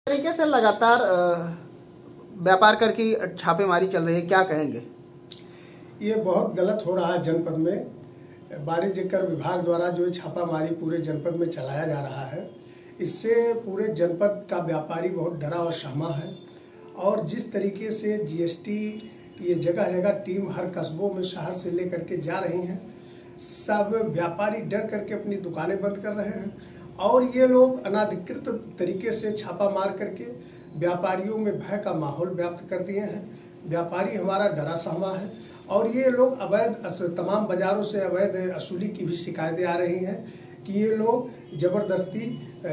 तरीके से लगातार व्यापार कर की छापेमारी चल रही है, क्या कहेंगे? ये बहुत गलत हो रहा है। जनपद में वाणिज्य कर विभाग द्वारा जो छापामारी पूरे जनपद में चलाया जा रहा है, इससे पूरे जनपद का व्यापारी बहुत डरा और सहमा है। और जिस तरीके से जीएसटी ये जगह जगह टीम हर कस्बों में शहर से लेकर के जा रही हैं, सब व्यापारी डर करके अपनी दुकानें बंद कर रहे हैं और ये लोग अनाधिकृत तरीके से छापा मार करके व्यापारियों में भय का माहौल व्याप्त कर दिए हैं। व्यापारी हमारा डरा सहमा है और ये लोग अवैध तमाम बाजारों से अवैध वसूली की भी शिकायतें आ रही हैं कि ये लोग जबरदस्ती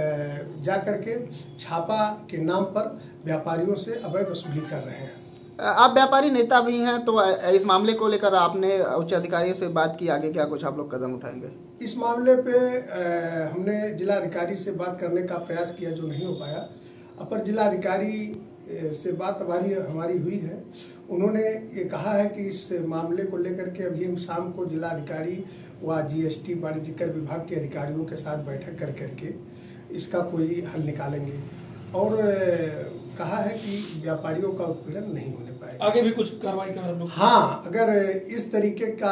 जा करके छापा के नाम पर व्यापारियों से अवैध वसूली कर रहे हैं। आप व्यापारी नेता भी हैं, तो इस मामले को लेकर आपने उच्च अधिकारियों से बात की, आगे क्या कुछ आप लोग कदम उठाएंगे? इस मामले पे हमने जिलाधिकारी से बात करने का प्रयास किया, जो नहीं हो पाया। अपर जिलाधिकारी से बात हमारी हुई है। उन्होंने ये कहा है कि इस मामले को लेकर के अभी हम शाम को जिलाधिकारी व जीएसटी वाणिज्य कर विभाग के अधिकारियों के साथ बैठक कर करके इसका कोई हल निकालेंगे और कहा है कि व्यापारियों का उत्पीड़न नहीं होने पाएगा। आगे भी कुछ कार्रवाई कर हम लोग? हाँ, अगर इस तरीके का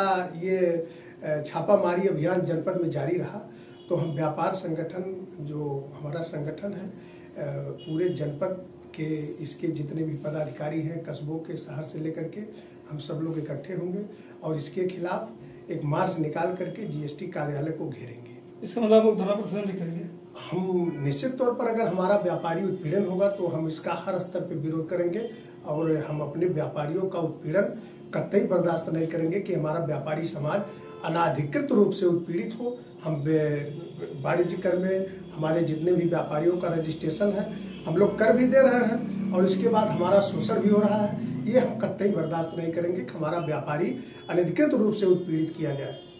ये छापामारी अभियान जनपद में जारी रहा तो हम व्यापार संगठन, जो हमारा संगठन है, पूरे जनपद के इसके जितने भी पदाधिकारी हैं, कस्बों के, शहर से लेकर के, हम सब लोग इकट्ठे होंगे और इसके खिलाफ एक मार्च निकाल करके जीएसटी कार्यालय को घेरेंगे। इसका मतलब आप धरना प्रदर्शन भी करेंगे? हम निश्चित तौर पर अगर हमारा व्यापारी उत्पीड़न होगा तो हम इसका हर स्तर पर विरोध करेंगे और हम अपने व्यापारियों का उत्पीड़न कतई बर्दाश्त नहीं करेंगे कि हमारा व्यापारी समाज अनाधिकृत रूप से उत्पीड़ित हो। हम वाणिज्य कर में हमारे जितने भी व्यापारियों का रजिस्ट्रेशन है हम लोग कर भी दे रहे हैं और इसके बाद हमारा शोषण भी हो रहा है। ये हम कतई बर्दाश्त नहीं करेंगे कि हमारा व्यापारी अनधिकृत रूप से उत्पीड़ित किया जाए।